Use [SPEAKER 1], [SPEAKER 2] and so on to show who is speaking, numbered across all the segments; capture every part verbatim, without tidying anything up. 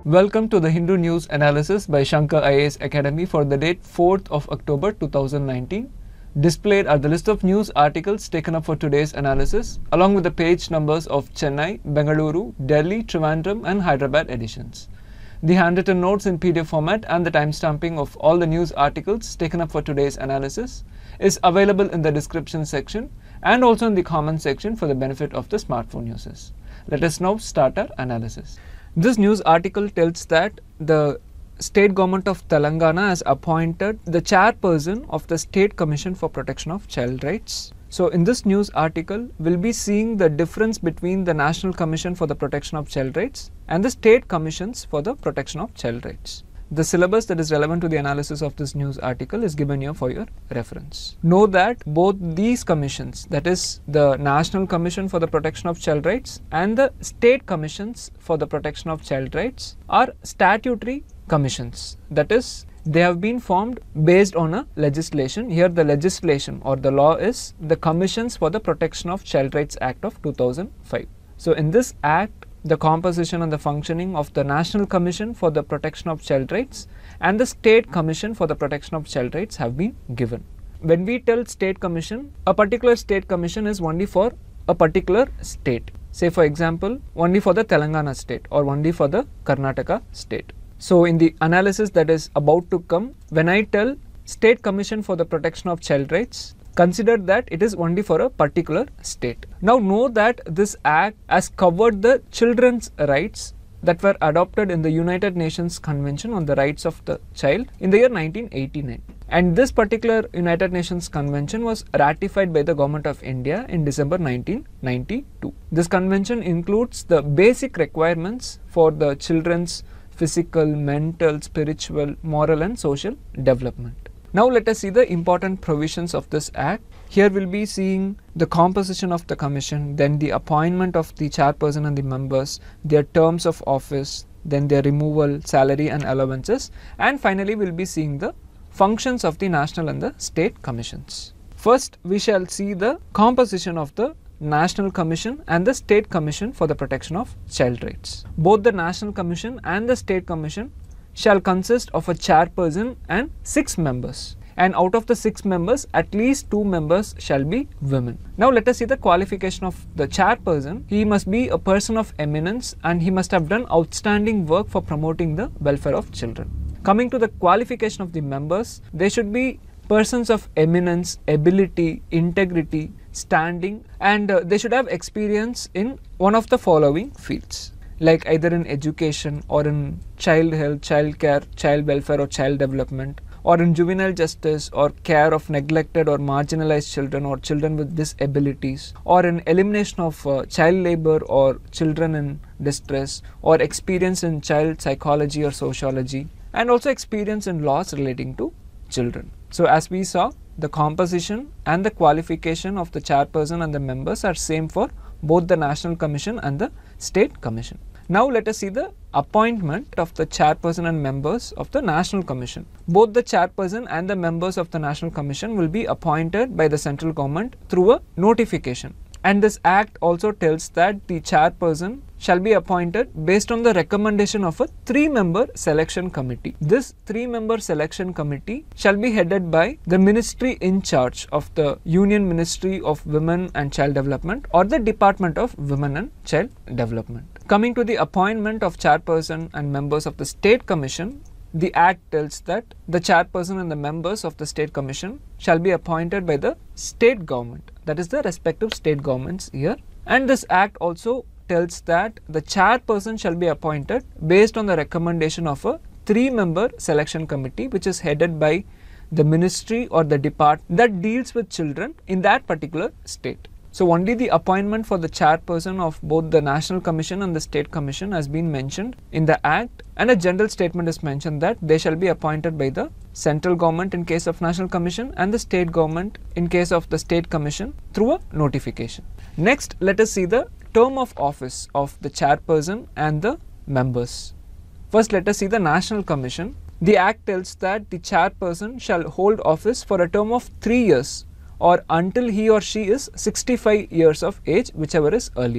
[SPEAKER 1] Welcome to the Hindu News Analysis by Shankar I A S Academy for the date fourth of October two thousand nineteen. Displayed are the list of news articles taken up for today's analysis, along with the page numbers of Chennai, Bengaluru, Delhi, Trivandrum and Hyderabad editions. The handwritten notes in P D F format and the timestamping of all the news articles taken up for today's analysis is available in the description section and also in the comment section for the benefit of the smartphone users. Let us now start our analysis. This news article tells that the State Government of Telangana has appointed the chairperson of the State Commission for Protection of Child Rights. So in this news article, we'll be seeing the difference between the National Commission for the Protection of Child Rights and the State Commissions for the Protection of Child Rights. The syllabus that is relevant to the analysis of this news article is given here for your reference. Know that both these commissions, that is the National Commission for the Protection of Child Rights and the State Commissions for the Protection of Child Rights, are statutory commissions. That is, they have been formed based on a legislation. Here the legislation or the law is the Commissions for the Protection of Child Rights Act of two thousand five. So in this act, the composition and the functioning of the National Commission for the Protection of Child Rights and the State Commission for the Protection of Child Rights have been given. When we tell State Commission, a particular State Commission is only for a particular state. Say for example, only for the Telangana state or only for the Karnataka state. So in the analysis that is about to come, when I tell State Commission for the Protection of Child Rights, consider that it is only for a particular state. Now know that this act has covered the children's rights that were adopted in the United Nations Convention on the Rights of the Child in the year nineteen eighty-nine. And this particular United Nations Convention was ratified by the Government of India in December nineteen ninety-two. This convention includes the basic requirements for the children's physical, mental, spiritual, moral and social development. Now let us see the important provisions of this act. Here we'll be seeing the composition of the commission, then the appointment of the chairperson and the members, their terms of office, then their removal, salary and allowances, and finally we'll be seeing the functions of the national and the state commissions. First, we shall see the composition of the National Commission and the State Commission for the Protection of Child Rights. Both the National Commission and the State Commission shall consist of a chairperson and six members, and out of the six members at least two members shall be women. Now let us see the qualification of the chairperson. He must be a person of eminence and he must have done outstanding work for promoting the welfare of children. Coming to the qualification of the members, they should be persons of eminence, ability, integrity, standing, and uh, they should have experience in one of the following fields, like either in education or in child health, child care, child welfare or child development, or in juvenile justice or care of neglected or marginalized children or children with disabilities, or in elimination of uh, child labor or children in distress, or experience in child psychology or sociology, and also experience in laws relating to children. So as we saw, the composition and the qualification of the chairperson and the members are same for both the National Commission and the State Commission. Now let us see the appointment of the chairperson and members of the National Commission. Both the chairperson and the members of the National Commission will be appointed by the central government through a notification. And this act also tells that the chairperson shall be appointed based on the recommendation of a three-member selection committee. This three-member selection committee shall be headed by the ministry in charge of the Union Ministry of Women and Child Development or the Department of Women and Child Development. Coming to the appointment of chairperson and members of the State Commission, the act tells that the chairperson and the members of the State Commission shall be appointed by the state government, that is the respective state governments here. And this act also tells that the chairperson shall be appointed based on the recommendation of a three-member selection committee which is headed by the ministry or the department that deals with children in that particular state. So only the appointment for the chairperson of both the National Commission and the State Commission has been mentioned in the Act, and a general statement is mentioned that they shall be appointed by the central government in case of National Commission and the state government in case of the State Commission through a notification. Next, let us see the term of office of the chairperson and the members. First, let us see the National Commission. The Act tells that the chairperson shall hold office for a term of three years or until he or she is sixty-five years of age, whichever is earlier.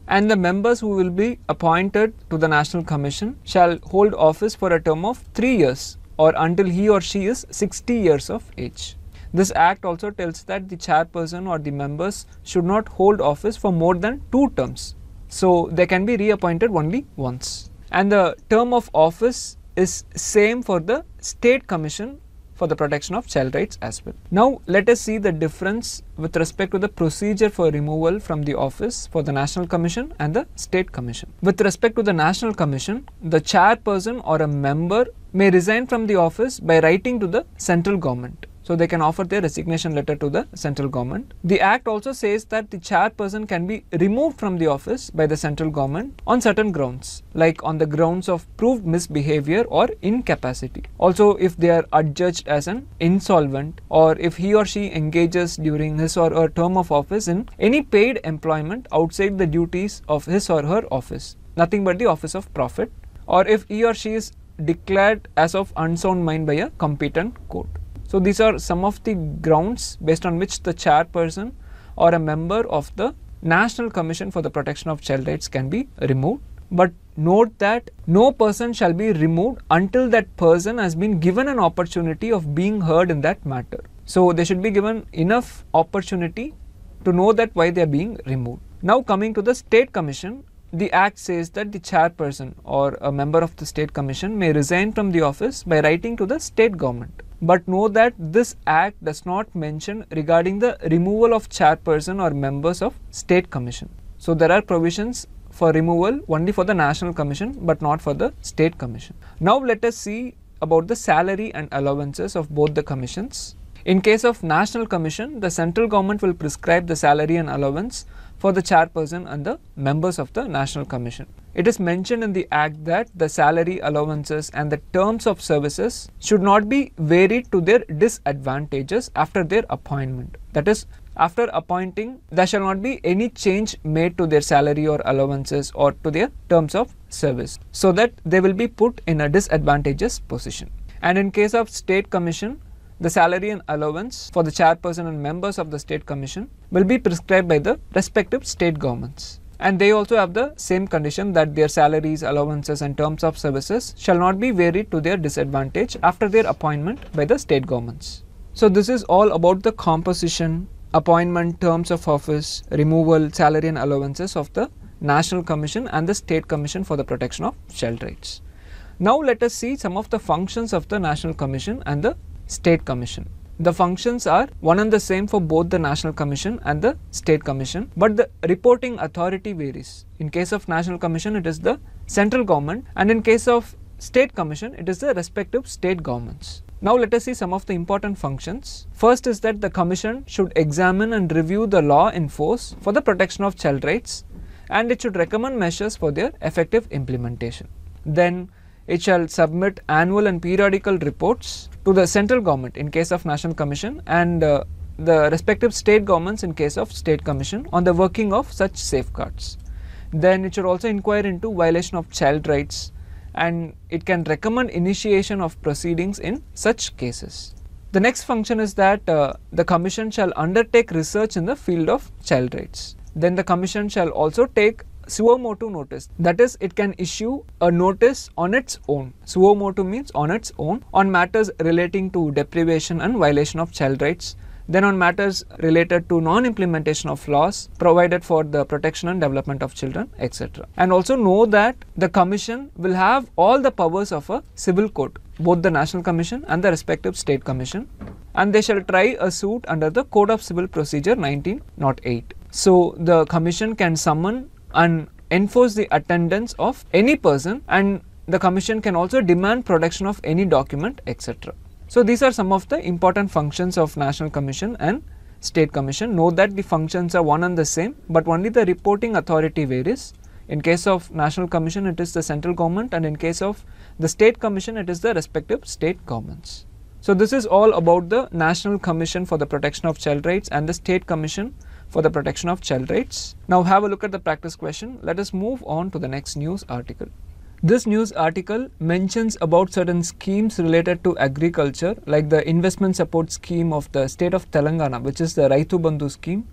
[SPEAKER 1] And the members who will be appointed to the National Commission shall hold office for a term of three years or until he or she is sixty years of age. This act also tells that the chairperson or the members should not hold office for more than two terms. So they can be reappointed only once. And the term of office is same for the State Commission for the Protection of Child Rights as well. Now let us see the difference with respect to the procedure for removal from the office for the National Commission and the State Commission. With respect to the National Commission, the chairperson or a member may resign from the office by writing to the central government. So they can offer their resignation letter to the central government. The act also says that the chairperson can be removed from the office by the central government on certain grounds, like on the grounds of proved misbehavior or incapacity. Also, if they are adjudged as an insolvent, or if he or she engages during his or her term of office in any paid employment outside the duties of his or her office, nothing but the office of profit, or if he or she is declared as of unsound mind by a competent court. So these are some of the grounds based on which the chairperson or a member of the National Commission for the Protection of Child Rights can be removed. But note that no person shall be removed until that person has been given an opportunity of being heard in that matter. So they should be given enough opportunity to know that why they are being removed. Now coming to the State Commission, the act says that the chairperson or a member of the State Commission may resign from the office by writing to the state government. But know that this act does not mention regarding the removal of chairperson or members of State Commission. So there are provisions for removal only for the National Commission but not for the State Commission. Now let us see about the salary and allowances of both the commissions. In case of National Commission, the central government will prescribe the salary and allowance for the chairperson and the members of the National Commission. It is mentioned in the act that the salary, allowances and the terms of services should not be varied to their disadvantages after their appointment. That is, after appointing, there shall not be any change made to their salary or allowances or to their terms of service, so that they will be put in a disadvantageous position. And in case of State Commission, the salary and allowance for the chairperson and members of the State Commission will be prescribed by the respective state governments. And they also have the same condition that their salaries, allowances and terms of services shall not be varied to their disadvantage after their appointment by the state governments. So this is all about the composition, appointment, terms of office, removal, salary and allowances of the National Commission and the State Commission for the Protection of Child Rights. Now let us see some of the functions of the National Commission and the State Commission. The functions are one and the same for both the National Commission and the State Commission, but the reporting authority varies. In case of National Commission, it is the central government, and in case of State Commission, it is the respective state governments. Now let us see some of the important functions. First is that the Commission should examine and review the law in force for the protection of child rights, and it should recommend measures for their effective implementation. Then it shall submit annual and periodical reports to the central government in case of National Commission and uh, the respective state governments in case of State Commission on the working of such safeguards. Then it should also inquire into violation of child rights, and it can recommend initiation of proceedings in such cases. The next function is that uh, the Commission shall undertake research in the field of child rights. Then the Commission shall also take suo motu notice, that is, it can issue a notice on its own. Suo motu means on its own, on matters relating to deprivation and violation of child rights, then on matters related to non-implementation of laws provided for the protection and development of children, et cetera. And also know that the Commission will have all the powers of a civil court, both the National Commission and the respective State Commission, and they shall try a suit under the Code of Civil Procedure nineteen oh eight. So the Commission can summon and enforce the attendance of any person, and the Commission can also demand production of any document, et cetera. So these are some of the important functions of National Commission and State Commission. Note that the functions are one and the same, but only the reporting authority varies. In case of National Commission, it is the central government, and in case of the State Commission, it is the respective state governments. So this is all about the National Commission for the Protection of Child Rights and the State Commission for the Protection of Child Rights. Now have a look at the practice question. Let us move on to the next news article. This news article mentions about certain schemes related to agriculture, like the investment support scheme of the state of Telangana, which is the Raitu Bandhu scheme,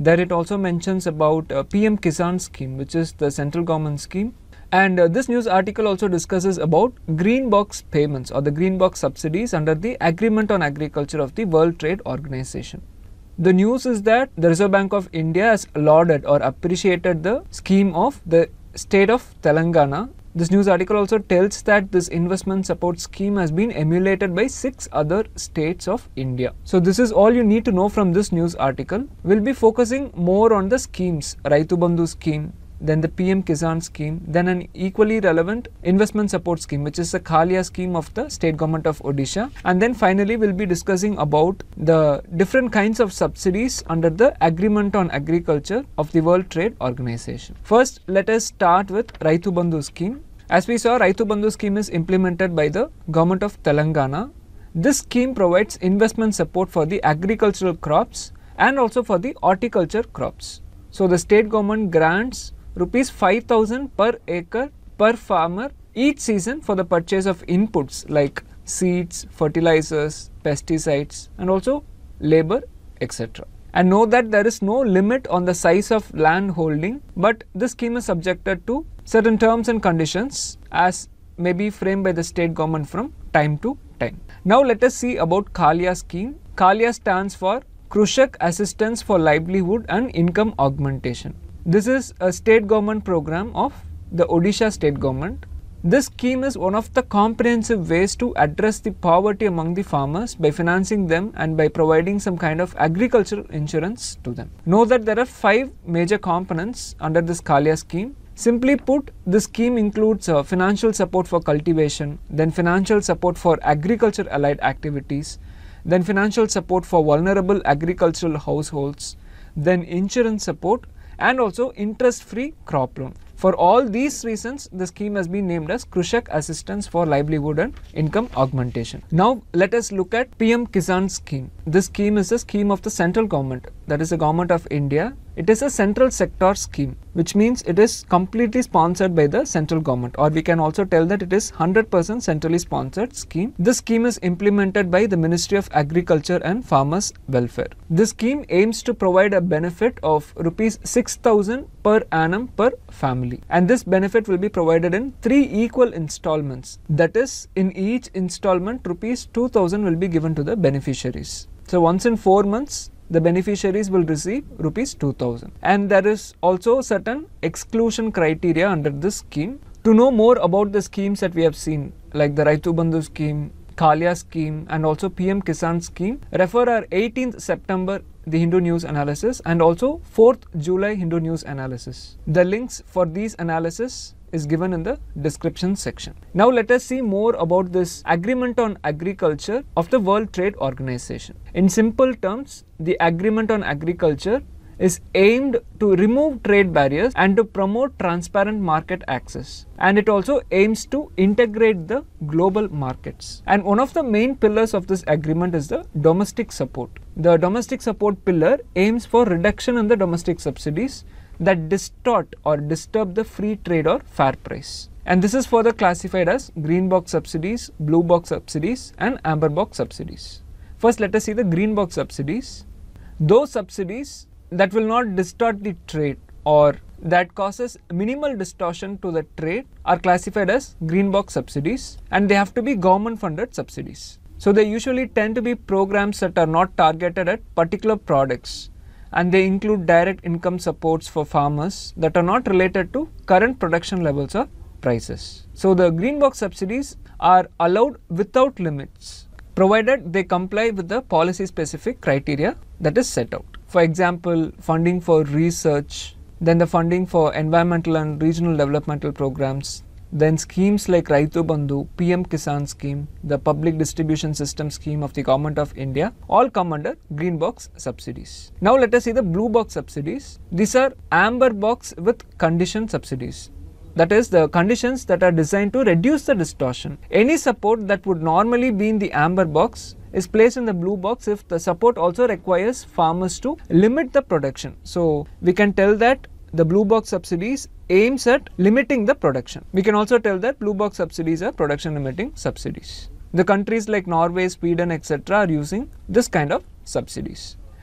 [SPEAKER 1] There it also mentions about uh, P M Kisan scheme, which is the central government scheme. And uh, this news article also discusses about green box payments or the green box subsidies under the Agreement on Agriculture of the World Trade Organization. The news is that the Reserve Bank of India has lauded or appreciated the scheme of the state of Telangana. This news article also tells that this investment support scheme has been emulated by six other states of India. So this is all you need to know from this news article. We'll be focusing more on the schemes, Raitu Bandhu scheme, then the P M Kisan scheme, then an equally relevant investment support scheme, which is the Kalia scheme of the state government of Odisha. And then finally, we'll be discussing about the different kinds of subsidies under the Agreement on Agriculture of the World Trade Organization. First, let us start with Raitu Bandhu scheme. As we saw, Raitu Bandhu scheme is implemented by the government of Telangana. This scheme provides investment support for the agricultural crops and also for the horticulture crops. So the state government grants rupees five thousand per acre per farmer each season for the purchase of inputs like seeds, fertilizers, pesticides and also labor, et cetera. And know that there is no limit on the size of land holding, but this scheme is subjected to certain terms and conditions as may be framed by the state government from time to time. Now let us see about Kalia scheme. Kalia stands for Krushak Assistance for Livelihood and Income Augmentation. This is a state government program of the Odisha state government. This scheme is one of the comprehensive ways to address the poverty among the farmers by financing them and by providing some kind of agricultural insurance to them. Know that there are five major components under this Kalia scheme. Simply put, this scheme includes uh, financial support for cultivation, then financial support for agriculture allied activities, then financial support for vulnerable agricultural households, then insurance support, and also interest-free crop loan. For all these reasons, the scheme has been named as Krushak Assistance for Livelihood and Income Augmentation. Now, let us look at P M Kisan scheme. This scheme is a scheme of the central government, that is the government of India. It is a central sector scheme, which means it is completely sponsored by the central government, or we can also tell that it is one hundred percent centrally sponsored scheme. This scheme is implemented by the Ministry of Agriculture and Farmers Welfare. This scheme aims to provide a benefit of rupees six thousand per annum per family, and this benefit will be provided in three equal installments. That is, in each installment rupees two thousand will be given to the beneficiaries. So once in four months, the beneficiaries will receive rupees two thousand. And there is also certain exclusion criteria under this scheme. To know more about the schemes that we have seen, like the Raitu Bandhu scheme, Kalia scheme and also P M Kisan scheme, refer our eighteenth September The Hindu News Analysis and also fourth July Hindu News Analysis. The links for these analysis is given in the description section. Now let us see more about this Agreement on Agriculture of the World Trade Organization. In simple terms, the Agreement on Agriculture is aimed to remove trade barriers and to promote transparent market access. And it also aims to integrate the global markets. And one of the main pillars of this agreement is the domestic support. The domestic support pillar aims for reduction in the domestic subsidies that distort or disturb the free trade or fair price. And this is further classified as green box subsidies, blue box subsidies and amber box subsidies. First, let us see the green box subsidies. Those subsidies that will not distort the trade or that causes minimal distortion to the trade are classified as green box subsidies, and they have to be government funded subsidies. So they usually tend to be programs that are not targeted at particular products, and they include direct income supports for farmers that are not related to current production levels or prices. So the green box subsidies are allowed without limits, provided they comply with the policy specific criteria that is set out. For example, funding for research, then the funding for environmental and regional developmental programs, then schemes like Raitu Bandhu, P M Kisan scheme, the public distribution system scheme of the government of India, all come under green box subsidies. Now let us see the blue box subsidies. These are amber box with condition subsidies. That is, the conditions that are designed to reduce the distortion. Any support that would normally be in the amber box is placed in the blue box if the support also requires farmers to limit the production. So we can tell that the blue box subsidies aims at limiting the production. We can also tell that blue box subsidies are production limiting subsidies. The countries like Norway, Sweden, et cetera are using this kind of subsidies.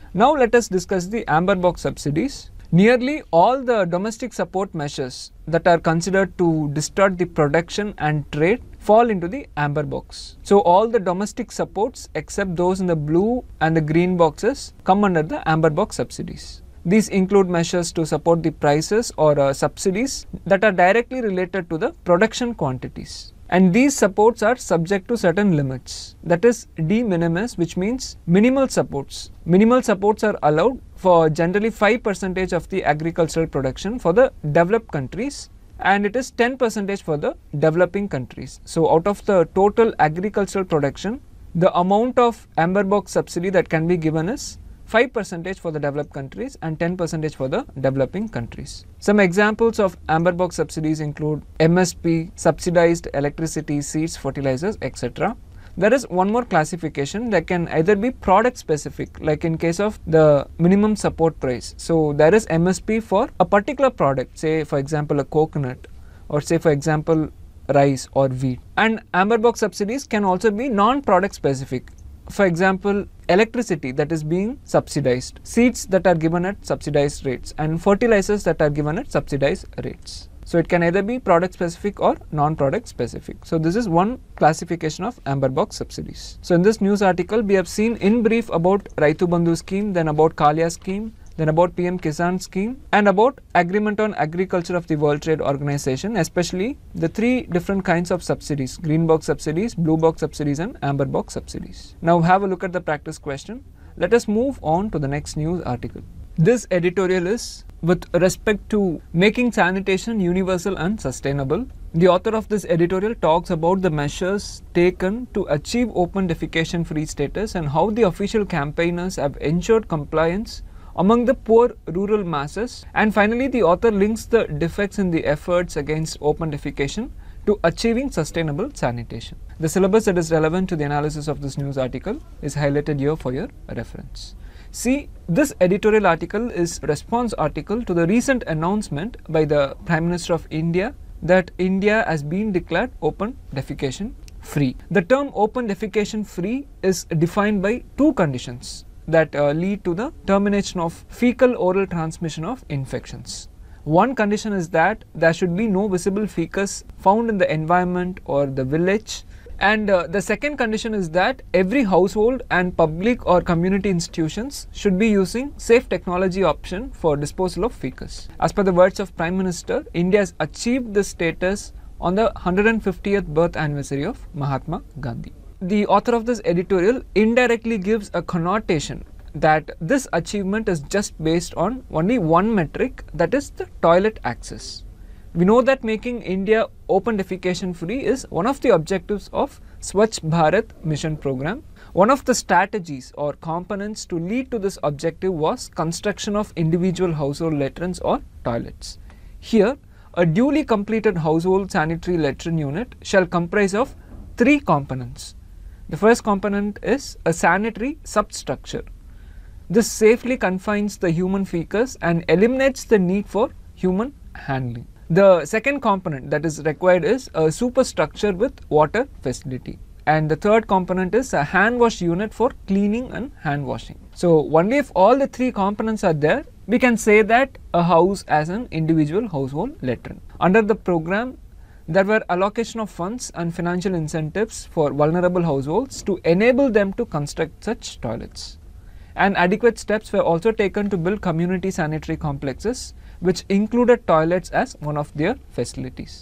[SPEAKER 1] Now let us discuss the amber box subsidies. Nearly all the domestic support measures that are considered to distort the production and trade fall into the amber box. So all the domestic supports except those in the blue and the green boxes come under the amber box subsidies. These include measures to support the prices or uh, subsidies that are directly related to the production quantities. And these supports are subject to certain limits, that is de minimis, which means minimal supports. Minimal supports are allowed for generally five percent of the agricultural production for the developed countries, and it is ten percent for the developing countries. So out of the total agricultural production, the amount of amber box subsidy that can be given is five percent for the developed countries and ten percent for the developing countries. Some examples of amber box subsidies include M S P, subsidized electricity, seeds, fertilizers, et cetera. There is one more classification that can either be product specific, like in case of the minimum support price. So there is M S P for a particular product, say for example a coconut, or say for example rice or wheat. And amber box subsidies can also be non-product specific. For example, electricity that is being subsidized, seeds that are given at subsidized rates, and fertilizers that are given at subsidized rates. So it can either be product specific or non-product specific. So this is one classification of amber box subsidies. So in this news article, we have seen in brief about Raitu Bandhu scheme, then about Kalya scheme, then about P M Kisan scheme, and about Agreement on Agriculture of the World Trade Organization, especially the three different kinds of subsidies: green box subsidies, blue box subsidies, and amber box subsidies. Now have a look at the practice question. Let us move on to the next news article. This editorial is with respect to making sanitation universal and sustainable. The author of this editorial talks about the measures taken to achieve open defecation free status and how the official campaigners have ensured compliance among the poor rural masses. And finally, the author links the defects in the efforts against open defecation to achieving sustainable sanitation. The syllabus that is relevant to the analysis of this news article is highlighted here for your reference. See, this editorial article is a response article to the recent announcement by the Prime Minister of India that India has been declared open defecation free. The term open defecation free is defined by two conditions that uh, lead to the termination of fecal oral transmission of infections. One condition is that there should be no visible fecus found in the environment or the village, and uh, the second condition is that every household and public or community institutions should be using safe technology option for disposal of fecus. As per the words of Prime Minister, India has achieved this status on the one hundred fiftieth birth anniversary of Mahatma Gandhi. The author of this editorial indirectly gives a connotation that this achievement is just based on only one metric, that is the toilet access. We know that making India open defecation free is one of the objectives of Swachh Bharat mission program. One of the strategies or components to lead to this objective was construction of individual household latrines or toilets. Here, a duly completed household sanitary latrine unit shall comprise of three components. The first component is a sanitary substructure. This safely confines the human fecus and eliminates the need for human handling. The second component that is required is a superstructure with water facility. And the third component is a hand wash unit for cleaning and hand washing. So only if all the three components are there, we can say that a house has an individual household latrine. Under the program, there were allocation of funds and financial incentives for vulnerable households to enable them to construct such toilets. And adequate steps were also taken to build community sanitary complexes, which included toilets as one of their facilities.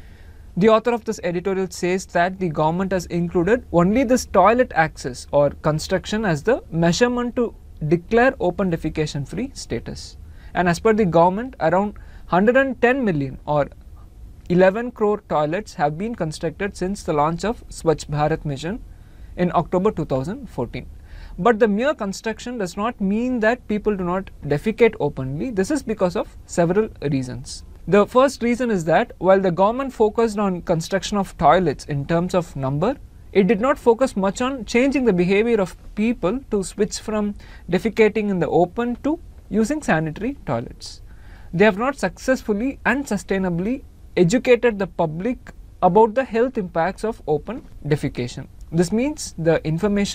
[SPEAKER 1] The author of this editorial says that the government has included only this toilet access or construction as the measurement to declare open defecation free status. And as per the government, around one hundred ten million or eleven crore toilets have been constructed since the launch of Swachh Bharat mission in October two thousand fourteen. But the mere construction does not mean that people do not defecate openly. This is because of several reasons. The first reason is that while the government focused on construction of toilets in terms of number, it did not focus much on changing the behavior of people to switch from defecating in the open to using sanitary toilets. They have not successfully and sustainably educated the public about the health impacts of open defecation. This means the information,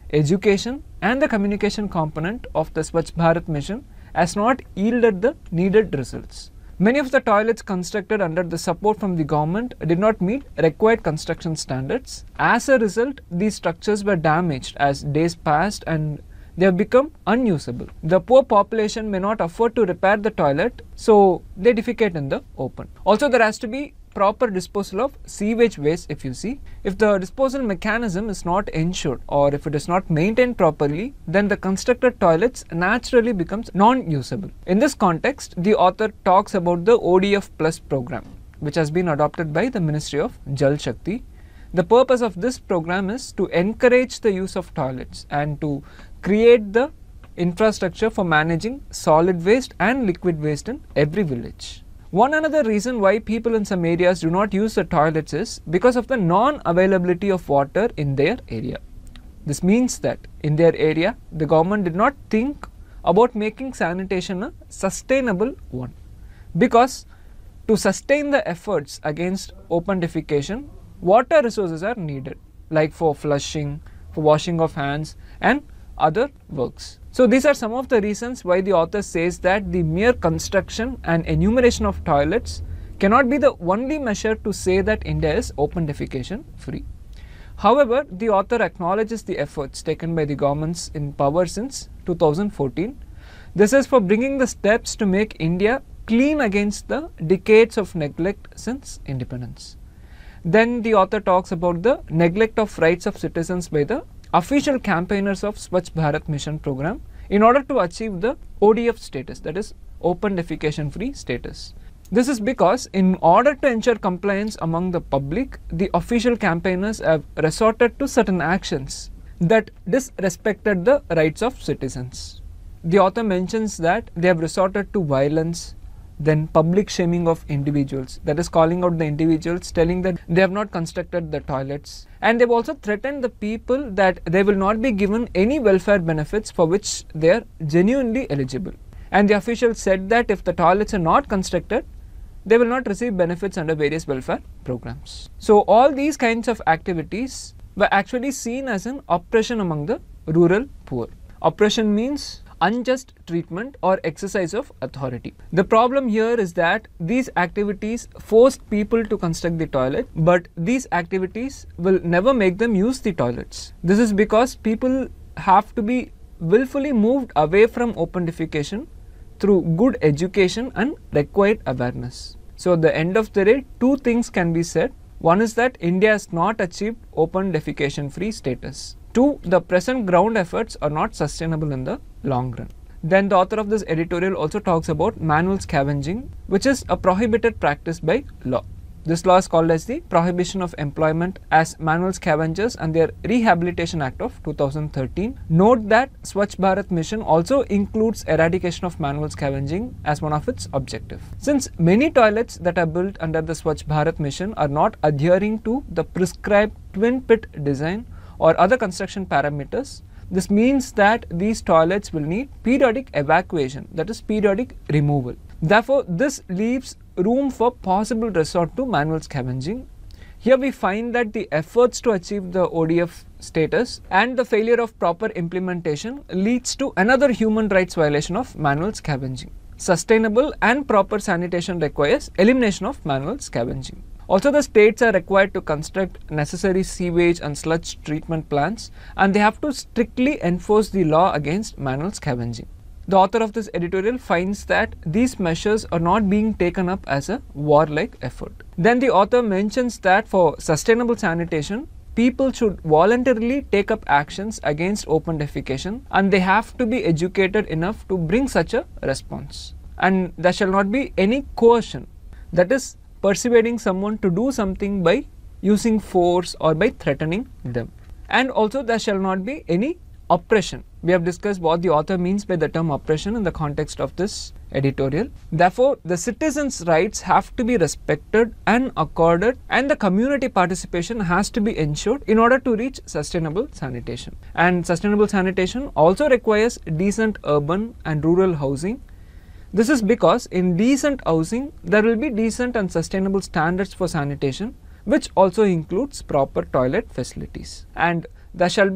[SPEAKER 1] education and the communication component of the Swachh Bharat mission has not yielded the needed results. Many of the toilets constructed under the support from the government did not meet required construction standards. As a result, these structures were damaged as days passed and they have become unusable. The poor population may not afford to repair the toilet, so they defecate in the open. Also, there has to be proper disposal of sewage waste. If you see, if the disposal mechanism is not ensured or if it is not maintained properly, then the constructed toilets naturally becomes non-usable. In this context, the author talks about the O D F Plus program, which has been adopted by the Ministry of Jal Shakti. The purpose of this program is to encourage the use of toilets and to create the infrastructure for managing solid waste and liquid waste in every village. One another reason why people in some areas do not use the toilets is because of the non-availability of water in their area. This means that in their area, the government did not think about making sanitation a sustainable one. Because to sustain the efforts against open defecation, water resources are needed, like for flushing, for washing of hands and other works. So these are some of the reasons why the author says that the mere construction and enumeration of toilets cannot be the only measure to say that India is open defecation free. However, the author acknowledges the efforts taken by the governments in power since two thousand fourteen. This is for bringing the steps to make India clean against the decades of neglect since independence. Then the author talks about the neglect of rights of citizens by the official campaigners of Swachh Bharat mission program in order to achieve the O D F status, that is open defecation free status. This is because in order to ensure compliance among the public, the official campaigners have resorted to certain actions that disrespected the rights of citizens. The author mentions that they have resorted to violence, then public shaming of individuals, that is calling out the individuals, telling that they have not constructed the toilets, and they have also threatened the people that they will not be given any welfare benefits for which they are genuinely eligible. And the officials said that if the toilets are not constructed, they will not receive benefits under various welfare programs. So all these kinds of activities were actually seen as an oppression among the rural poor. Oppression means unjust treatment or exercise of authority. The problem here is that these activities forced people to construct the toilet, but these activities will never make them use the toilets. This is because people have to be willfully moved away from open defecation through good education and required awareness. So at the end of the day, two things can be said. One is that India has not achieved open defecation free status. Two, the present ground efforts are not sustainable in the long run. Then the author of this editorial also talks about manual scavenging, which is a prohibited practice by law. This law is called as the Prohibition of Employment as Manual Scavengers and their Rehabilitation Act of two thousand thirteen. Note that Swachh Bharat mission also includes eradication of manual scavenging as one of its objectives. Since many toilets that are built under the Swachh Bharat mission are not adhering to the prescribed twin pit design or other construction parameters, this means that these toilets will need periodic evacuation, that is periodic removal. Therefore, this leaves room for possible resort to manual scavenging. Here we find that the efforts to achieve the O D F status and the failure of proper implementation leads to another human rights violation of manual scavenging. Sustainable and proper sanitation requires elimination of manual scavenging. Also, the states are required to construct necessary sewage and sludge treatment plants, and they have to strictly enforce the law against manual scavenging. The author of this editorial finds that these measures are not being taken up as a warlike effort. Then the author mentions that for sustainable sanitation, people should voluntarily take up actions against open defecation, and they have to be educated enough to bring such a response. And there shall not be any coercion, that is, persuading someone to do something by using force or by threatening them. And also there shall not be any oppression. We have discussed what the author means by the term oppression in the context of this editorial. Therefore, the citizens' rights have to be respected and accorded, and the community participation has to be ensured in order to reach sustainable sanitation. And sustainable sanitation also requires decent urban and rural housing. This is because in decent housing, there will be decent and sustainable standards for sanitation, which also includes proper toilet facilities. And there shall be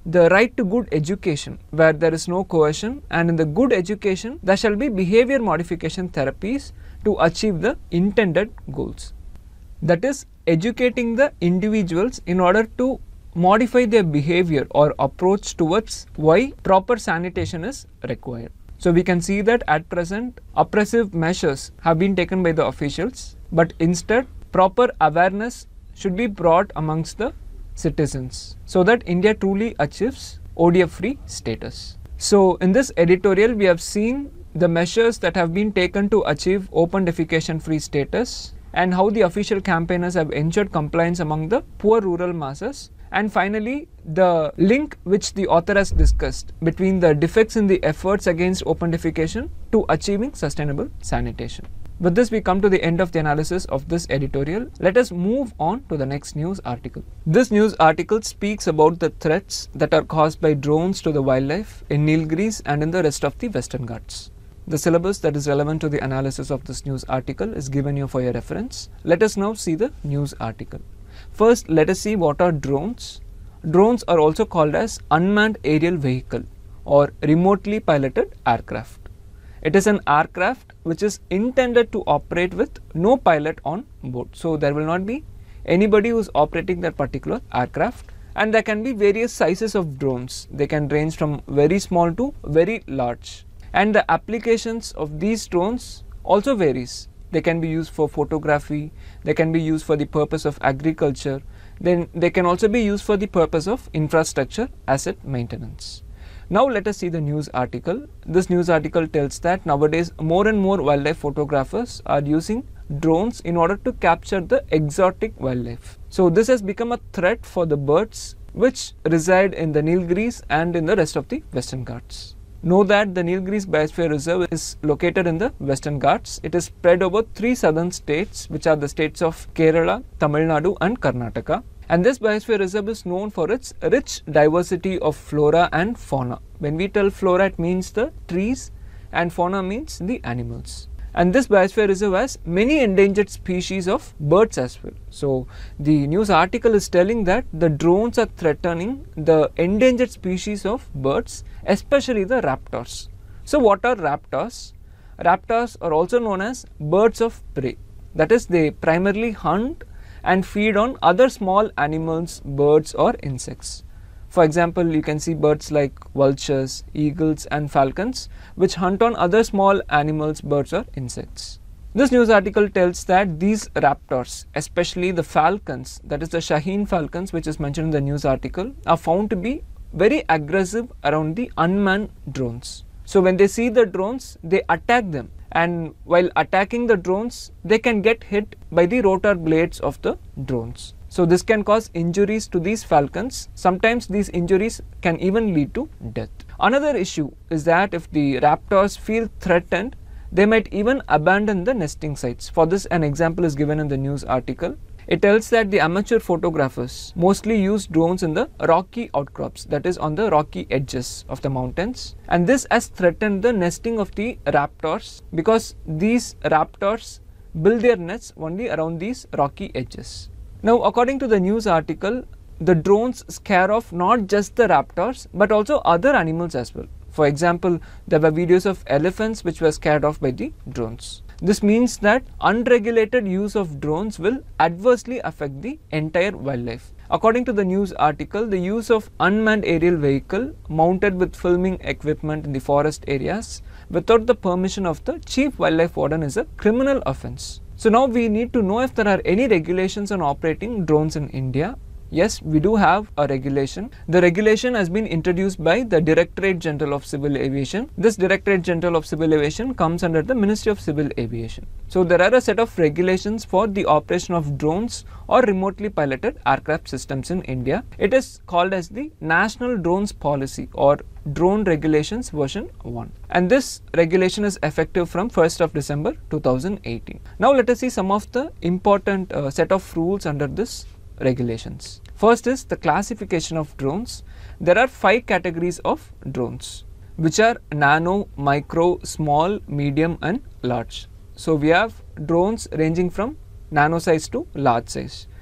[SPEAKER 1] the right to good education, where there is no coercion, and in the good education there shall be behavior modification therapies to achieve the intended goals. That is, educating the individuals in order to modify their behavior or approach towards why proper sanitation is required. So we can see that at present oppressive measures have been taken by the officials, but instead proper awareness should be brought amongst the citizens so that India truly achieves O D F free status. So in this editorial we have seen the measures that have been taken to achieve open defecation free status and how the official campaigners have ensured compliance among the poor rural masses, and finally the link which the author has discussed between the defects in the efforts against open defecation to achieving sustainable sanitation. With this we come to the end of the analysis of this editorial. Let us move on to the next news article. This news article speaks about the threats that are caused by drones to the wildlife in Nilgiris and in the rest of the Western Ghats. The syllabus that is relevant to the analysis of this news article is given you for your reference. Let us now see the news article. First, let us see what are drones. Drones are also called as unmanned aerial vehicle or remotely piloted aircraft. It is an aircraft which is intended to operate with no pilot on board. So there will not be anybody who is operating that particular aircraft, and there can be various sizes of drones. They can range from very small to very large, and the applications of these drones also varies. They can be used for photography, they can be used for the purpose of agriculture, then they can also be used for the purpose of infrastructure asset maintenance. Now let us see the news article. This news article tells that nowadays more and more wildlife photographers are using drones in order to capture the exotic wildlife. So this has become a threat for the birds which reside in the Nilgiris and in the rest of the Western Ghats. Know that the Nilgiris Biosphere Reserve is located in the Western Ghats. It is spread over three southern states, which are the states of Kerala, Tamil Nadu and Karnataka. And this biosphere reserve is known for its rich diversity of flora and fauna. When we tell flora, it means the trees, and fauna means the animals. And this biosphere reserve has many endangered species of birds as well. So the news article is telling that the drones are threatening the endangered species of birds, especially the raptors. So what are raptors? Raptors are also known as birds of prey. That is, they primarily hunt and feed on other small animals, birds or insects. For example, you can see birds like vultures, eagles and falcons which hunt on other small animals, birds or insects. This news article tells that these raptors, especially the falcons, that is the Shaheen falcons which is mentioned in the news article, are found to be very aggressive around the unmanned drones. So when they see the drones, they attack them, and while attacking the drones, they can get hit by the rotor blades of the drones. So this can cause injuries to these falcons. Sometimes these injuries can even lead to death. Another issue is that if the raptors feel threatened, they might even abandon the nesting sites. For this, an example is given in the news article. It tells that the amateur photographers mostly use drones in the rocky outcrops, that is on the rocky edges of the mountains, and this has threatened the nesting of the raptors because these raptors build their nests only around these rocky edges. Now, according to the news article, the drones scare off not just the raptors but also other animals as well. For example, there were videos of elephants which were scared off by the drones. This means that unregulated use of drones will adversely affect the entire wildlife. According to the news article, the use of unmanned aerial vehicle mounted with filming equipment in the forest areas without the permission of the chief wildlife warden is a criminal offence. So now we need to know if there are any regulations on operating drones in India. Yes, we do have a regulation. The regulation has been introduced by the Directorate General of Civil Aviation. This Directorate General of Civil Aviation comes under the Ministry of Civil Aviation. So there are a set of regulations for the operation of drones or remotely piloted aircraft systems in India. It is called as the National Drones Policy or Drone Regulations version one. And this regulation is effective from first of December two thousand eighteen. Now let us see some of the important uh, set of rules under this regulations. First is the classification of drones. There are five categories of drones, which are nano, micro, small, medium and large. So we have drones ranging from nano size to large size.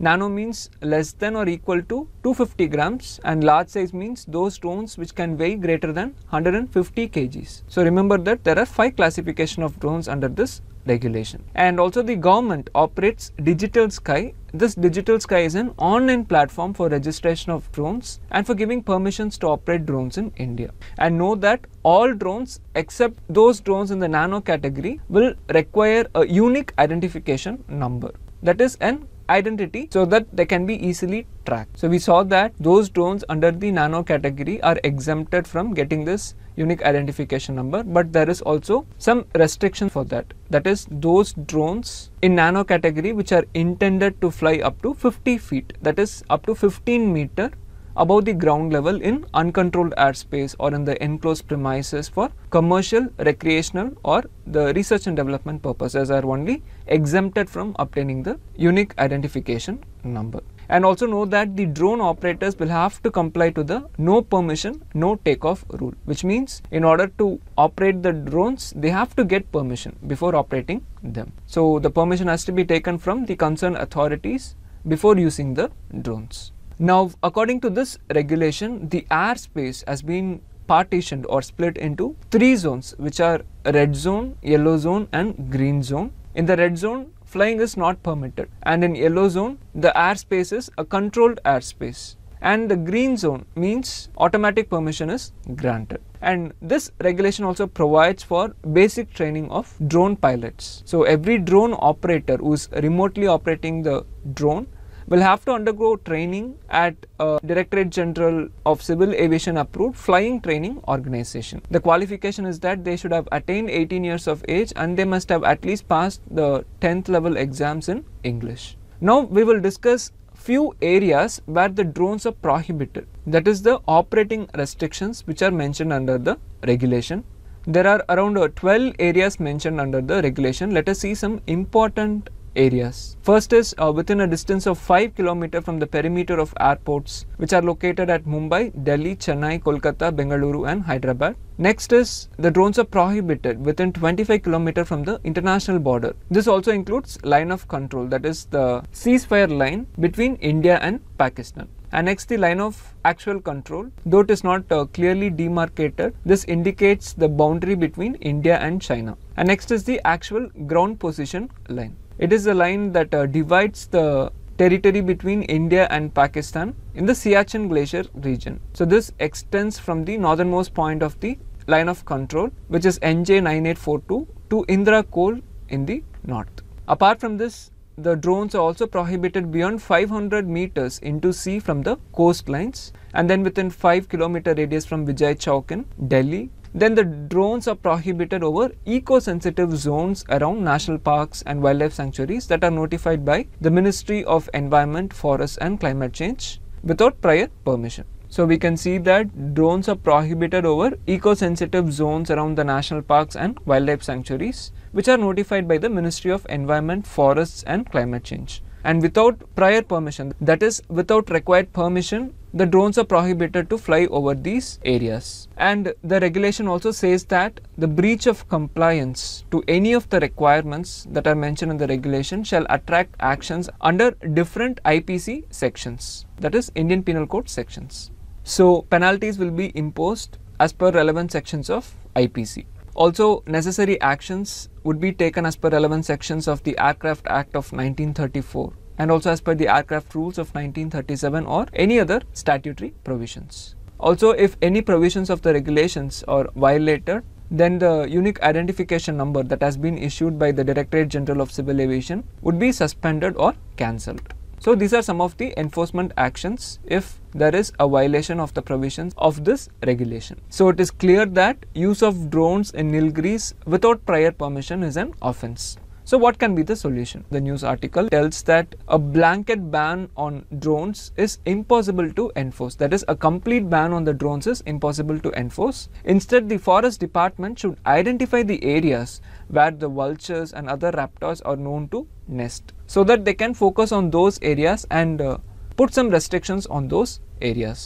[SPEAKER 1] Nano means less than or equal to two hundred fifty grams, and large size means those drones which can weigh greater than one hundred fifty kilograms. So remember that there are five classification of drones under this regulation. And also the government operates Digital Sky. This Digital Sky is an online platform for registration of drones and for giving permissions to operate drones in India. And know that all drones except those drones in the nano category will require a unique identification number, that is an identity, so that they can be easily tracked. So we saw that those drones under the nano category are exempted from getting this unique identification number, but there is also some restriction for that. That is, those drones in nano category which are intended to fly up to fifty feet, that is up to fifteen meter above the ground level in uncontrolled airspace or in the enclosed premises for commercial, recreational or the research and development purposes, are only exempted from obtaining the unique identification number. And also know that the drone operators will have to comply to the no permission, no takeoff rule, which means in order to operate the drones, they have to get permission before operating them. So the permission has to be taken from the concerned authorities before using the drones. Now, according to this regulation, the airspace has been partitioned or split into three zones, which are red zone, yellow zone and green zone. In the red zone, flying is not permitted, and in yellow zone, the airspace is a controlled airspace, and the green zone means automatic permission is granted. And this regulation also provides for basic training of drone pilots. So every drone operator who is remotely operating the drone will have to undergo training at a Directorate General of Civil Aviation approved flying training organization. The qualification is that they should have attained eighteen years of age and they must have at least passed the tenth level exams in English. Now we will discuss few areas where the drones are prohibited. That is the operating restrictions which are mentioned under the regulation. There are around twelve areas mentioned under the regulation. Let us see some important areas. First is uh, within a distance of five kilometers from the perimeter of airports which are located at Mumbai, Delhi, Chennai, Kolkata, Bengaluru and Hyderabad. Next is the drones are prohibited within twenty-five kilometers from the international border. This also includes line of control, that is the ceasefire line between India and Pakistan. And next, the line of actual control, though it is not uh, clearly demarcated, this indicates the boundary between India and China. And next is the actual ground position line. It is the line that uh, divides the territory between India and Pakistan in the Siachen Glacier region. So this extends from the northernmost point of the line of control, which is N J nine eight four two, to Indra Col in the north. Apart from this, the drones are also prohibited beyond five hundred meters into sea from the coastlines, and then within five kilometer radius from Vijay Chowk in Delhi. Then the drones are prohibited over eco-sensitive zones around national parks and wildlife sanctuaries that are notified by the Ministry of Environment, Forests and Climate Change without prior permission. So we can see that drones are prohibited over eco-sensitive zones around the national parks and wildlife sanctuaries which are notified by the Ministry of Environment, Forests and Climate Change. And without prior permission, that is without required permission, the drones are prohibited to fly over these areas. And the regulation also says that the breach of compliance to any of the requirements that are mentioned in the regulation shall attract actions under different I P C sections, that is Indian Penal Code sections. So penalties will be imposed as per relevant sections of I P C. Also, necessary actions would be taken as per relevant sections of the Aircraft Act of nineteen thirty-four and also as per the Aircraft Rules of nineteen thirty-seven or any other statutory provisions. Also, if any provisions of the regulations are violated, then the unique identification number that has been issued by the Directorate General of Civil Aviation would be suspended or cancelled. So these are some of the enforcement actions if there is a violation of the provisions of this regulation. So it is clear that use of drones in Nilgiris without prior permission is an offence. So what can be the solution? The news article tells that a blanket ban on drones is impossible to enforce. That is, a complete ban on the drones is impossible to enforce. Instead, the Forest Department should identify the areas where the vultures and other raptors are known to nest, so that they can focus on those areas and uh, put some restrictions on those areas.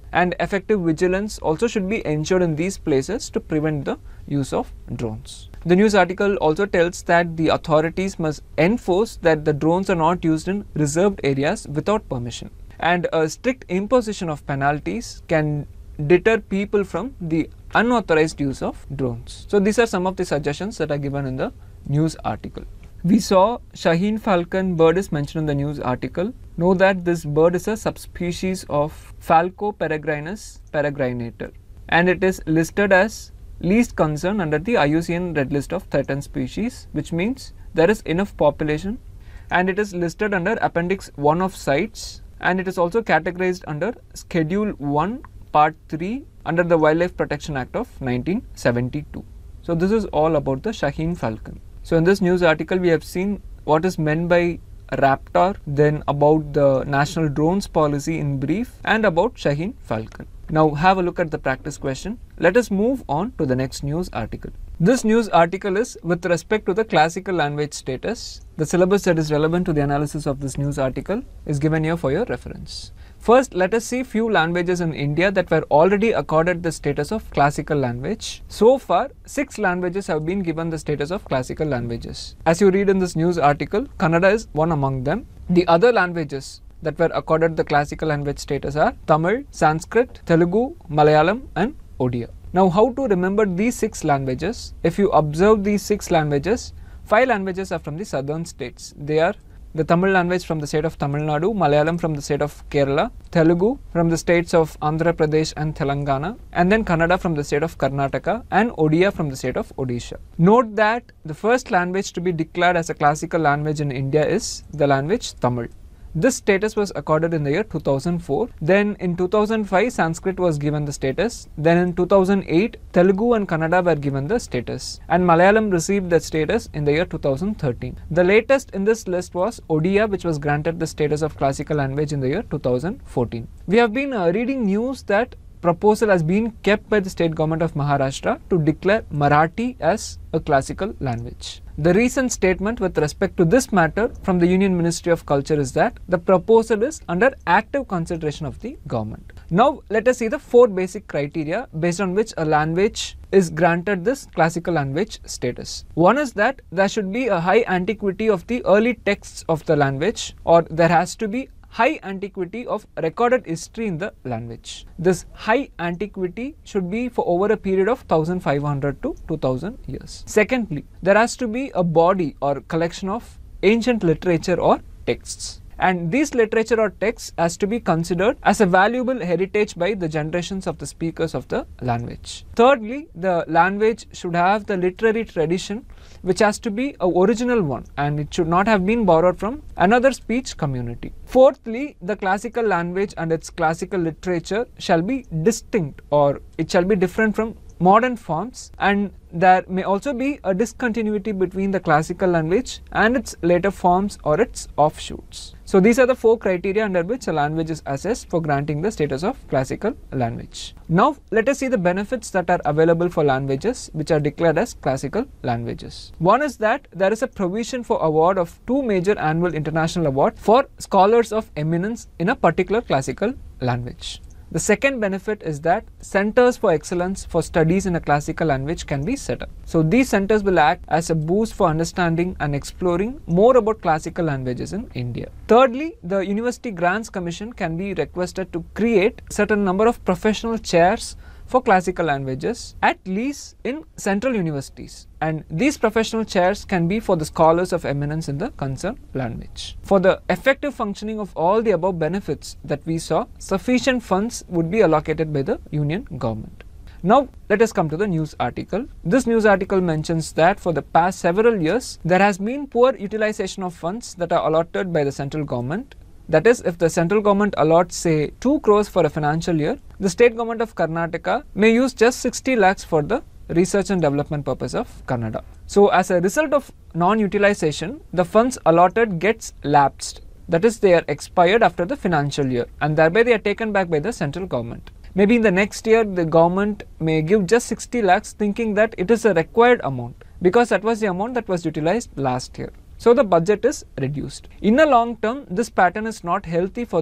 [SPEAKER 1] and effective vigilance also should be ensured in these places to prevent the use of drones. The news article also tells that the authorities must enforce that the drones are not used in reserved areas without permission, and a strict imposition of penalties can deter people from the unauthorized use of drones. So these are some of the suggestions that are given in the news article. We saw Shaheen falcon bird is mentioned in the news article. Know that this bird is a subspecies of Falco peregrinus peregrinator, and it is listed as least concern under the I U C N Red List of Threatened Species, which means there is enough population, and it is listed under Appendix one of CITES, and it is also categorized under Schedule one Part three under the Wildlife Protection Act of nineteen seventy-two. So this is all about the Shaheen falcon. So in this news article we have seen what is meant by raptor, then about the national drones policy in brief, and about Shaheen falcon. Now have a look at the practice question. Let us move on to the next news article. This news article is with respect to the classical language status. The syllabus that is relevant to the analysis of this news article is given here for your reference. First, let us see few languages in India that were already accorded the status of classical language. So far, six languages have been given the status of classical languages. As you read in this news article, Kannada is one among them. The other languages that were accorded the classical language status are Tamil, Sanskrit, Telugu, Malayalam and Odia. Now, how to remember these six languages? If you observe these six languages, five languages are from the southern states. They are the Tamil language from the state of Tamil Nadu, Malayalam from the state of Kerala, Telugu from the states of Andhra Pradesh and Telangana, and then Kannada from the state of Karnataka, and Odia from the state of Odisha. Note that the first language to be declared as a classical language in India is the language Tamil. This status was accorded in the year two thousand four. Then in two thousand five, Sanskrit was given the status. Then in two thousand eight, Telugu and Kannada were given the status. And Malayalam received that status in the year two thousand thirteen. The latest in this list was Odia, which was granted the status of classical language in the year two thousand fourteen. We have been uh, reading news that proposal has been kept by the state government of Maharashtra to declare Marathi as a classical language. The recent statement with respect to this matter from the Union Ministry of Culture is that the proposal is under active consideration of the government. Now let us see the four basic criteria based on which a language is granted this classical language status. One is that there should be a high antiquity of the early texts of the language, or there has to be high antiquity of recorded history in the language. This high antiquity should be for over a period of one thousand five hundred to two thousand years. Secondly, there has to be a body or collection of ancient literature or texts, and these literature or texts has to be considered as a valuable heritage by the generations of the speakers of the language. Thirdly, the language should have the literary tradition which has to be an original one, and it should not have been borrowed from another speech community. Fourthly, the classical language and its classical literature shall be distinct, or it shall be different from modern forms, and there may also be a discontinuity between the classical language and its later forms or its offshoots. So these are the four criteria under which a language is assessed for granting the status of classical language. Now let us see the benefits that are available for languages which are declared as classical languages. One is that there is a provision for award of two major annual international awards for scholars of eminence in a particular classical language. The second benefit is that centers for excellence for studies in a classical language can be set up. So these centers will act as a boost for understanding and exploring more about classical languages in India. Thirdly, the University Grants Commission can be requested to create a certain number of professional chairs for classical languages, at least in central universities, and these professional chairs can be for the scholars of eminence in the concerned language. For the effective functioning of all the above benefits that we saw, sufficient funds would be allocated by the Union government. Now let us come to the news article. This news article mentions that for the past several years there has been poor utilization of funds that are allotted by the central government. That is, if the central government allots say two crores for a financial year, the state government of Karnataka may use just sixty lakhs for the research and development purpose of Kannada. So as a result of non-utilization, the funds allotted gets lapsed. That is, they are expired after the financial year, and thereby they are taken back by the central government. Maybe in the next year the government may give just sixty lakhs thinking that it is a required amount because that was the amount that was utilized last year. So the budget is reduced. In the long term, this pattern is not healthy for the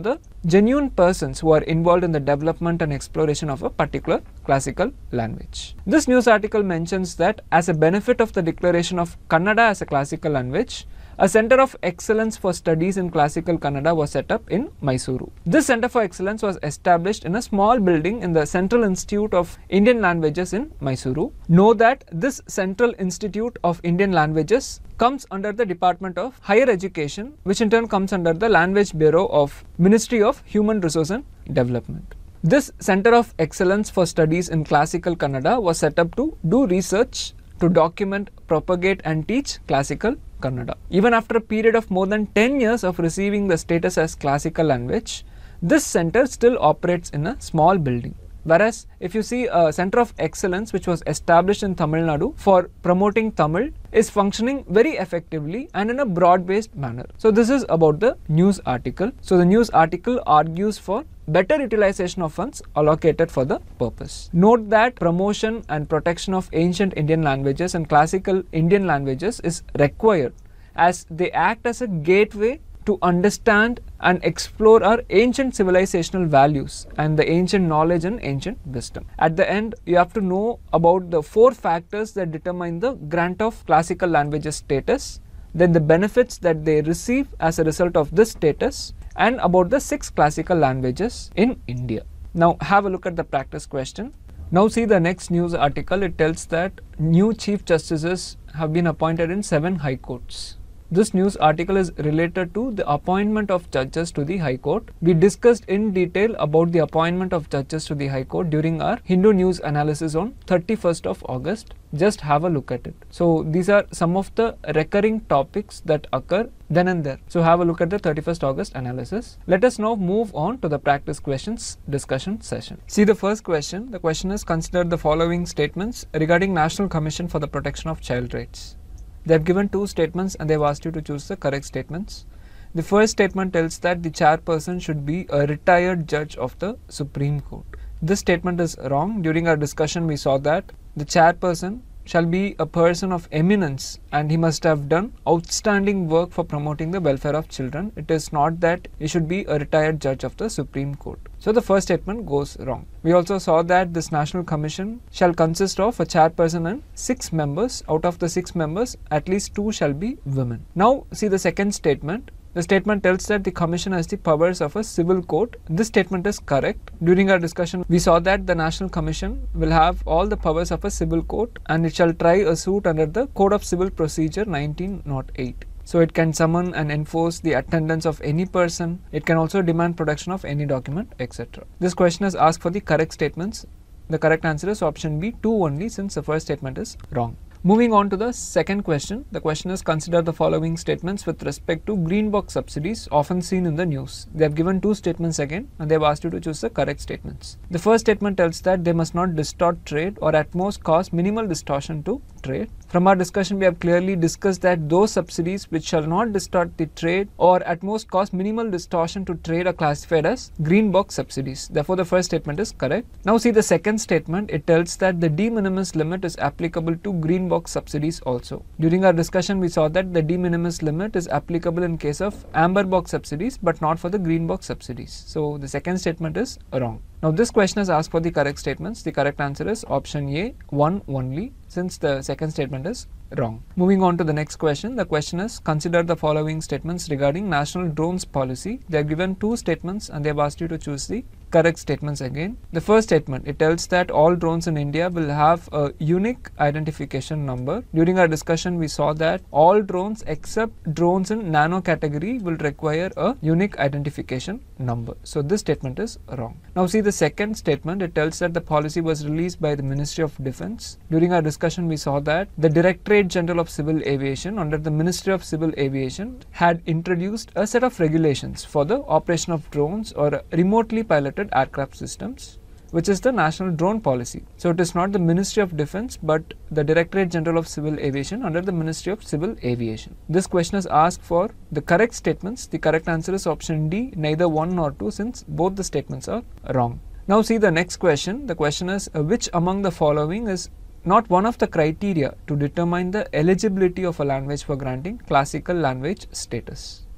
[SPEAKER 1] genuine persons who are involved in the development and exploration of a particular classical language. This news article mentions that as a benefit of the declaration of Kannada as a classical language, a Center of Excellence for Studies in Classical Kannada was set up in Mysuru. This Center for Excellence was established in a small building in the Central Institute of Indian Languages in Mysuru. Know that this Central Institute of Indian Languages comes under the Department of Higher Education, which in turn comes under the Language Bureau of Ministry of Human Resource and Development. This Center of Excellence for Studies in Classical Kannada was set up to do research, to document, propagate and teach classical Kannada. Even after a period of more than ten years of receiving the status as classical language, this center still operates in a small building. Whereas if you see a Center of Excellence which was established in Tamil Nadu for promoting Tamil is functioning very effectively and in a broad-based manner. So this is about the news article. So the news article argues for better utilization of funds allocated for the purpose. Note that promotion and protection of ancient Indian languages and classical Indian languages is required as they act as a gateway to understand and explore our ancient civilizational values and the ancient knowledge and ancient wisdom. At the end, you have to know about the four factors that determine the grant of classical languages status, then the benefits that they receive as a result of this status, and about the six classical languages in India. Now have a look at the practice question. Now see the next news article. It tells that new chief justices have been appointed in seven high courts. This news article is related to the appointment of judges to the High Court. We discussed in detail about the appointment of judges to the High Court during our Hindu news analysis on thirty-first of August. Just have a look at it. So these are some of the recurring topics that occur then and there. So have a look at the thirty-first August analysis. Let us now move on to the practice questions discussion session. See the first question. The question is, consider the following statements regarding National Commission for the Protection of Child Rights. They have given two statements and they have asked you to choose the correct statements. The first statement tells that the chairperson should be a retired judge of the Supreme Court. This statement is wrong. During our discussion we saw that the chairperson shall be a person of eminence and he must have done outstanding work for promoting the welfare of children. It is not that he should be a retired judge of the Supreme Court. So the first statement goes wrong. We also saw that this National Commission shall consist of a chairperson and six members. Out of the six members, at least two shall be women. Now see the second statement. The statement tells that the Commission has the powers of a civil court. This statement is correct. During our discussion, we saw that the National Commission will have all the powers of a civil court and it shall try a suit under the Code of Civil Procedure nineteen oh eight. So it can summon and enforce the attendance of any person. It can also demand production of any document, et cetera. This question is asked for the correct statements. The correct answer is option B, two only, since the first statement is wrong. Moving on to the second question. The question is, consider the following statements with respect to green box subsidies often seen in the news. They have given two statements again and they have asked you to choose the correct statements. The first statement tells that they must not distort trade or at most cause minimal distortion to trade. From our discussion, we have clearly discussed that those subsidies which shall not distort the trade or at most cause minimal distortion to trade are classified as green box subsidies. Therefore, the first statement is correct. Now see the second statement. It tells that the de minimis limit is applicable to green box subsidies also. During our discussion, we saw that the de minimis limit is applicable in case of amber box subsidies but not for the green box subsidies. So the second statement is wrong. Now this question is asked for the correct statements. The correct answer is option A, one only, since the second statement is wrong. Moving on to the next question. The question is, consider the following statements regarding National Drones Policy. They have given two statements and they have asked you to choose the correct statements again. The first statement, it tells that all drones in India will have a unique identification number. During our discussion, we saw that all drones except drones in nano category will require a unique identification number. So this statement is wrong. Now see the second statement. It tells that the policy was released by the Ministry of Defence. During our discussion, we saw that the Directorate General of Civil Aviation under the Ministry of Civil Aviation had introduced a set of regulations for the operation of drones or remotely piloted aircraft systems, which is the National Drone Policy. So it is not the Ministry of Defence but the Directorate General of Civil Aviation under the Ministry of Civil Aviation. This question is asked for the correct statements. The correct answer is option D, neither one nor two, since both the statements are wrong. Now see the next question. The question is, uh, which among the following is not one of the criteria to determine the eligibility of a language for granting classical language status?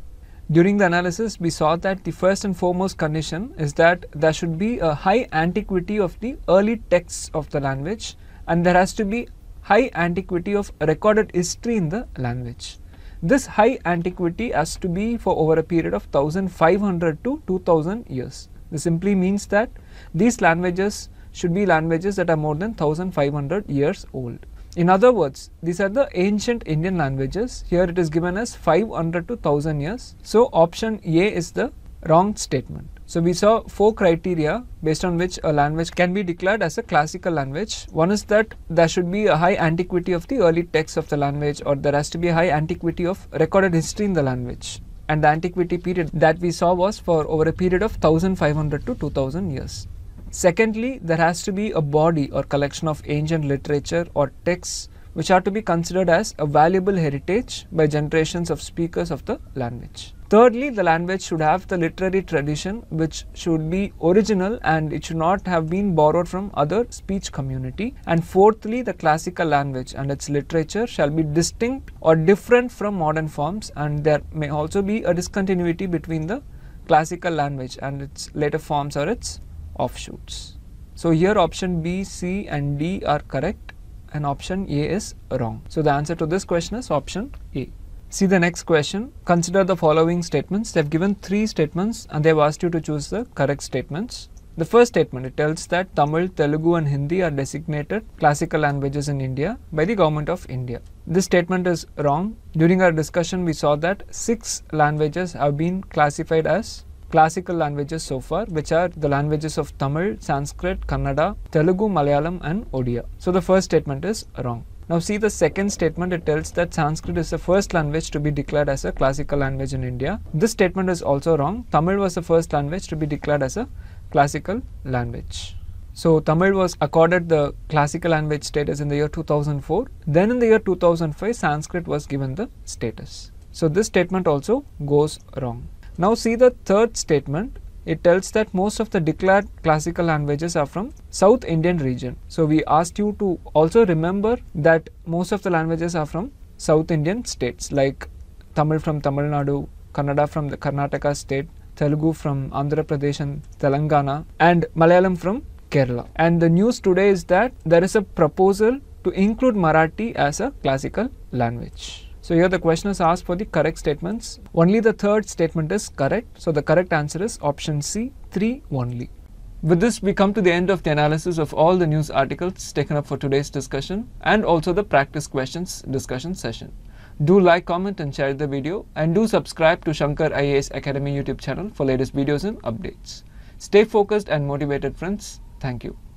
[SPEAKER 1] During the analysis, we saw that the first and foremost condition is that there should be a high antiquity of the early texts of the language, and there has to be high antiquity of recorded history in the language. This high antiquity has to be for over a period of one thousand five hundred to two thousand years. This simply means that these languages should be languages that are more than one thousand five hundred years old. In other words, these are the ancient Indian languages. Here it is given as five hundred to one thousand years. So option A is the wrong statement. So we saw four criteria based on which a language can be declared as a classical language. One is that there should be a high antiquity of the early text of the language, or there has to be a high antiquity of recorded history in the language. And the antiquity period that we saw was for over a period of one thousand five hundred to two thousand years. Secondly, there has to be a body or collection of ancient literature or texts which are to be considered as a valuable heritage by generations of speakers of the language. Thirdly, the language should have the literary tradition which should be original and it should not have been borrowed from other speech community. And fourthly, the classical language and its literature shall be distinct or different from modern forms, and there may also be a discontinuity between the classical language and its later forms or its offshoots. So here option B, C and D are correct and option A is wrong. So the answer to this question is option A. See the next question. Consider the following statements. They have given three statements and they have asked you to choose the correct statements. The first statement, it tells that Tamil, Telugu and Hindi are designated classical languages in India by the Government of India. This statement is wrong. During our discussion, we saw that six languages have been classified as classical languages so far, which are the languages of Tamil, Sanskrit, Kannada, Telugu, Malayalam and Odia. So the first statement is wrong. Now see the second statement. It tells that Sanskrit is the first language to be declared as a classical language in India. This statement is also wrong. Tamil was the first language to be declared as a classical language. So Tamil was accorded the classical language status in the year two thousand four. Then in the year two thousand five, Sanskrit was given the status. So this statement also goes wrong. Now see the third statement. It tells that most of the declared classical languages are from South Indian region. So we asked you to also remember that most of the languages are from South Indian states, like Tamil from Tamil Nadu, Kannada from the Karnataka state, Telugu from Andhra Pradesh and Telangana, and Malayalam from Kerala. And the news today is that there is a proposal to include Marathi as a classical language. So here the question is asked for the correct statements. Only the third statement is correct. So the correct answer is option C, three only. With this, we come to the end of the analysis of all the news articles taken up for today's discussion and also the practice questions discussion session. Do like, comment and share the video, and do subscribe to Shankar I A S Academy YouTube channel for latest videos and updates. Stay focused and motivated, friends. Thank you.